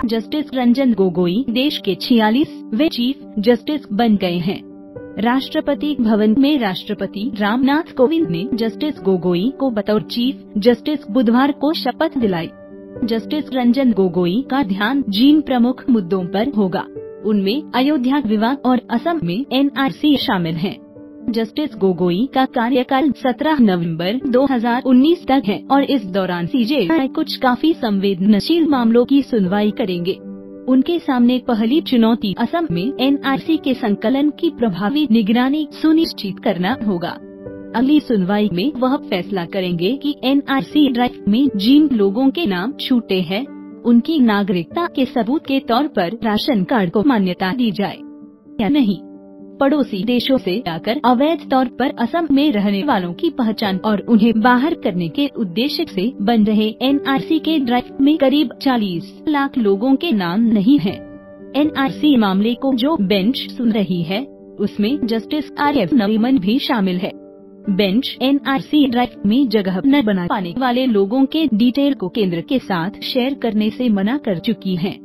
Justice Ranjan Gogoi देश के 46वें chief justice बन गए हैं। राष्ट्रपति भवन में राष्ट्रपति रामनाथ कोविंद ने जस्टिस गोगोई को बतौर चीफ जस्टिस बुधवार को शपथ दिलाई। जस्टिस रंजन गोगोई का ध्यान जिन प्रमुख मुद्दों पर होगा, उनमें अयोध्या विवाद और असम में एनआरसी शामिल हैं। जस्टिस गोगोई का कार्यकाल 17 नवंबर 2019 तक है और इस दौरान सीजेआई कुछ काफी संवेदनशील मामलों की सुनवाई करेंगे। उनके सामने पहली चुनौती असम में एनआरसी के संकलन की प्रभावी निगरानी सुनिश्चित करना होगा। अगली सुनवाई में वह फैसला करेंगे कि एनआरसी ड्राइव में जिन लोगों के नाम छूटे हैं, उनकी नागरिकता के सबूत के तौर पर राशन कार्ड को मान्यता दी जाए या नहीं। पड़ोसी देशों से आकर अवैध तौर पर असम में रहने वालों की पहचान और उन्हें बाहर करने के उद्देश्य से बन रहे एनआरसी के ड्राइव में करीब 40 लाख लोगों के नाम नहीं हैं। एनआरसी मामले को जो बेंच सुन रही है, उसमें जस्टिस आरएफ नरीमन भी शामिल है। बेंच एनआरसी ड्राइव में जगह न बना पाने वाले लोगों के डिटेल को केंद्र के साथ शेयर करने से मना कर चुकी है।